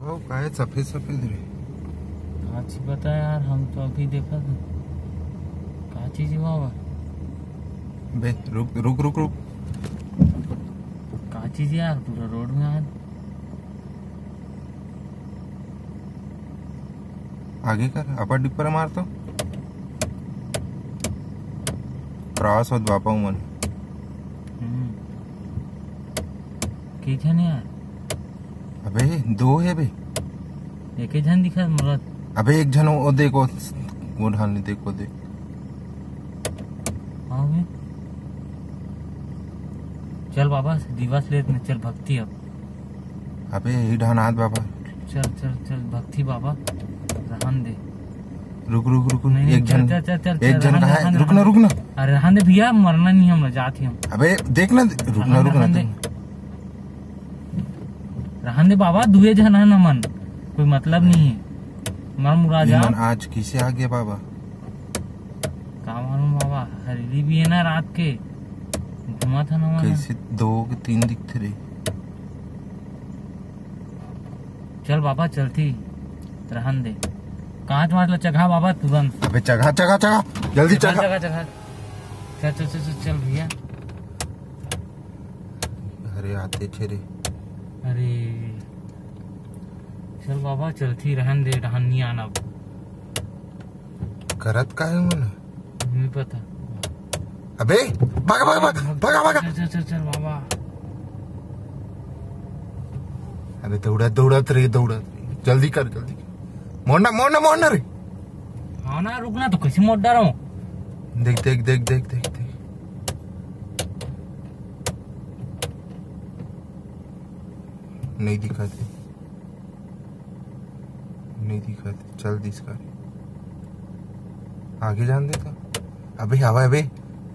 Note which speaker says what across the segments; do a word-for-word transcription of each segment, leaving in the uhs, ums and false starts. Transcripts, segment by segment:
Speaker 1: ओ काहे सफेद सफेद रे?
Speaker 2: अच्छी पता यार, हम तो अभी देखा था। क्या चीज हुआ हुआ?
Speaker 1: बे रुक रुक रुक रुक।
Speaker 2: क्या चीज यार, पूरा रोड में यार।
Speaker 1: आगे कर, अपर डिपर मार तो क्रॉस होत बापा मन।
Speaker 2: की जन यार?
Speaker 1: अबे दो है बे।
Speaker 2: एक ही जन दिखा मरद।
Speaker 1: अबे एक जन वो देखो, वो ढाल देखो देख।
Speaker 2: हाँ बे, चल बाबा दिवस ले चल भक्ति अब।
Speaker 1: अबे यही ढानात बाबा।
Speaker 2: चल चल चल भक्ति बाबा, रहन दे।
Speaker 1: रुक रुक रुक
Speaker 2: नहीं, नहीं,
Speaker 1: एक जन
Speaker 2: चल, चल, चल,
Speaker 1: एक
Speaker 2: चल,
Speaker 1: जन
Speaker 2: रहन
Speaker 1: कहा
Speaker 2: दे,
Speaker 1: है,
Speaker 2: रहन दे,
Speaker 1: रुकना रुकना।
Speaker 2: अरे रहन दे भैया, मरना नहीं हम, जाते हम।
Speaker 1: अबे देखना, रुकना रुकना
Speaker 2: रहन दे, रहन दे बाबा, दुए जन है ना मन, कोई मतलब नहीं है। मर मुरा जा।
Speaker 1: आज किसे आ गया बाबा?
Speaker 2: का मालूम बाबा, हरीली भी है ना रात के, घुमा था ना।
Speaker 1: कैसे दो के तीन दिखते रहे।
Speaker 2: चल बाबा चलती, रहन दे। कांच मार लो चढ़ा बाबा तुरंत।
Speaker 1: अबे चढ़ा चढ़ा चढ़ा जल्दी चढ़ा
Speaker 2: चढ़ा चढ़ा। चल चल चल चल भैया।
Speaker 1: अरे आते छे।
Speaker 2: अरे चल बाबा चलती, रहन दे, रहन नहीं आना।
Speaker 1: करत का है मन?
Speaker 2: नहीं पता।
Speaker 1: अबे भागा भागा भागा भागा भागा।
Speaker 2: चल चल चल बाबा।
Speaker 1: अबे दौड़ा दौड़त रे दौड़त, जल्दी कर जल्दी। मोड़ना मोड़ना मोड़ना रे।
Speaker 2: हाँ ना, रुकना तो कैसे मोड़ रहा हूँ।
Speaker 1: देख देख देख देख देख देख। नहीं दिखाते, नहीं दिखाते। चल दिसका आगे जान दे तो। अबे हवा अबे।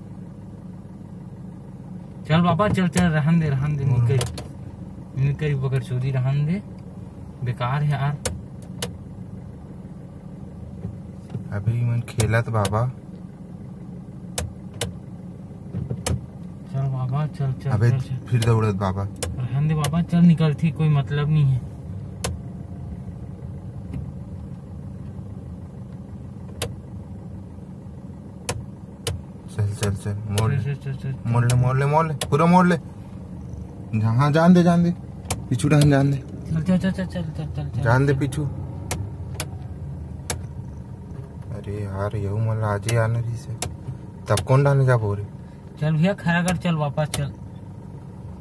Speaker 2: चल बाबा चल चल, रहन दे रहन दे। निकल निकल बगर चोरी, रहन दे, बेकार है यार।
Speaker 1: अबे मन खेलत बाबा।
Speaker 2: चल बाबा चल चल।
Speaker 1: अबे
Speaker 2: चल, चल।
Speaker 1: फिर दौड़त बाबा।
Speaker 2: रहन दे बाबा, चल निकलती, कोई मतलब नहीं है।
Speaker 1: चल चल चल मोड़ ले,
Speaker 2: चल, चल, चल, चल।
Speaker 1: मोड़ ले मोड़ ले मोड़ ले, पूरा मोड़ ले। जहाँ जान दे जान दे, पीछू ढान जान दे।
Speaker 2: चल चल चल चल चल चल चल
Speaker 1: जान दे पीछू। अरे यार यहू मन आज ही आने रही से, तब कौन डालने जा बोरे।
Speaker 2: चल भैया खड़ा कर, चल वापस चल।